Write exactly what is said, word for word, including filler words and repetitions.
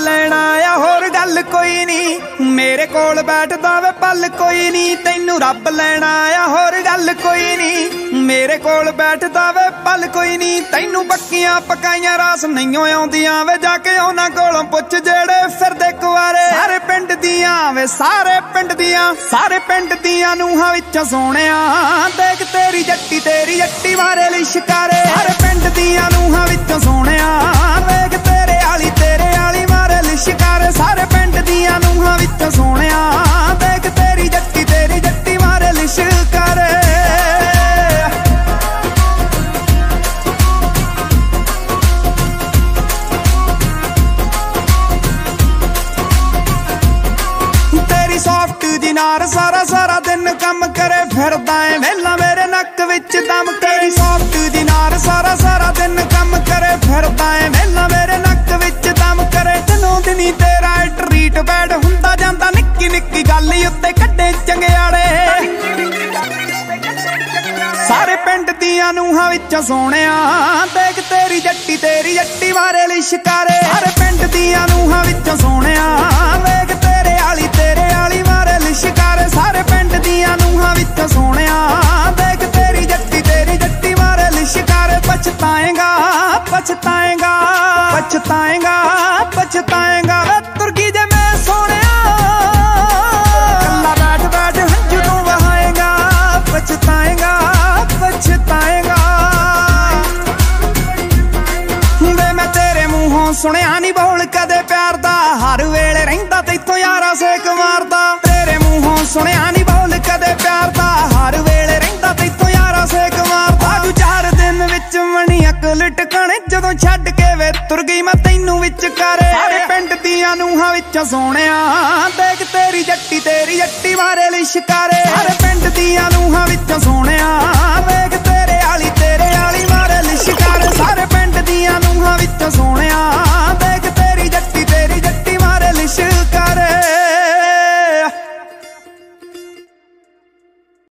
ਲੈਣਾ आ होर गल कोई नहीं मेरे कोल बैठदा वे पल कोई नहीं तैनू रब लेना आ होर गल कोई नहीं मेरे कोल बैठदा वे पल कोई नहीं तैनू पक्कियां पकाइयां रास नहीं आउंदियां वे जाके उन्हां कोलों पुछ जेड़े फिरदे कुआरे सारे पिंड दियां वे सारे पिंड दियां सारे पिंड दियां नूहां विचों सोहणिया देख तेरी जट्टी तेरी जट्टी मारे लिशकारे सारे पिंड दियां नूहां विचों सोहणिया देख तेरे आली तेरे आली मारे लिशकारे सारे पिंड दियां नूहां विचों सोहणिया देख तेरी जट्टी तेरी जट्टी मारे लिशकारे तेरी सॉफ्ट जी नार सारा सारा दिन कम करे फिरदा ऐ वेला मेरे नक विच दम तेरी सॉफ्ट जी नार सारा सारा दिन कम करे फिरदा ऐ वेला मेरे नक विच दम करे दिनों दिनी तेरा ट्रीट बैड हुंदा जांदा निक्की निक्की गल उत्ते कड्डे चंगियाड़े सारे पिंड दियां नूहां विचों सोहणिया देख तेरी जट्टी तेरी जट्टी मारे लिशकारे सारे पिंड दियां नूहां विचों सोहणिया देख तेरे आली तेरे आली मारे लिशकारे सारे पिंड दियां नूहां विचों सोहणिया देख तेरी जट्टी तेरी जट्टी मारे लिशकारे पछताएगा पछताएगा पछताएगा पछताएगा वे तुरगी जे मैं सोहणिया कल्ला बैठ बैठ हंझू तू बहाएगा पछताएगा पछताएगा वे मैं तेरे मूहों सुनिया नी बोल कदे प्यार दा हर वेले रहिंदा तैथों यारा सेक मारदा तेरे मूहों सुनिया नी बोल कदे प्यार दा हर वेले रहिंदा तैथों यारा सेक मारदा तू चार दिन विच मनी अकल टकणे जदों छड्ड के वे तुर गई मैं तैनू विच करे सारे पिंड दियां नूहां विचों सोहणिया देख तेरी जट्टी तेरी जट्टी मारे लिशकारे सारे पिंड दियां नूहां विचों सोहणिया देख तेरे आली तेरे आली मारे लिशकारे सारे पिंड दियां नूहां विचों सोहणिया